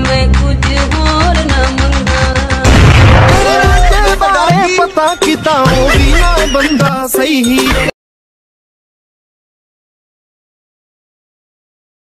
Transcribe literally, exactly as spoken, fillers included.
मैं कुछ होर ना मंगा पता किता भी ना बंदा सही।